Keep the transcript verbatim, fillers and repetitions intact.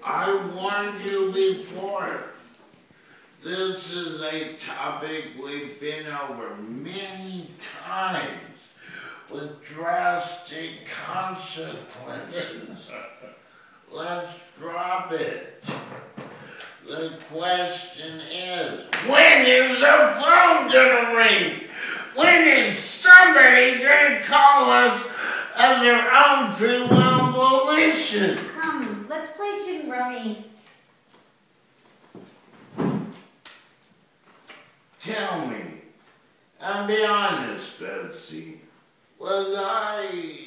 I warned you before. This is a topic we've been over many times with drastic consequences. Let's drop it. The question is, when is the phone gonna ring? When is somebody gonna call us of their own free will volition? Come, let's play Jim Rummy. Tell me, and be honest, Betsy, was I